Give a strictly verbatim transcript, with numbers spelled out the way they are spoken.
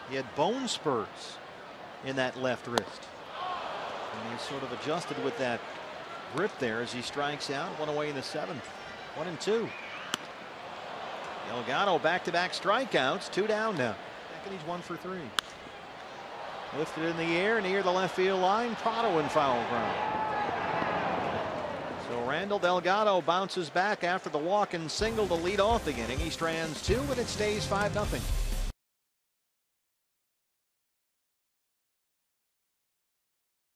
He had bone spurs in that left wrist. And he sort of adjusted with that grip there as he strikes out. One away in the seventh. One and two. Delgado back-to-back strikeouts. Two down now. And he's one for three. Lifted in the air near the left field line. Prado in foul ground. So Randall Delgado bounces back after the walk and single to lead off the inning. He strands two, and it stays five nothing.